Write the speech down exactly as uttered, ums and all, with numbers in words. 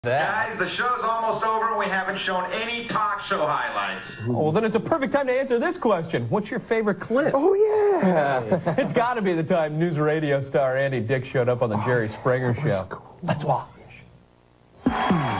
Guys, the show's almost over and we haven't shown any talk show highlights. Well, then it's a perfect time to answer this question. What's your favorite clip? Oh, yeah. It's got to be the time news radio star Andy Dick showed up on the Jerry Springer show. Cool. Let's watch.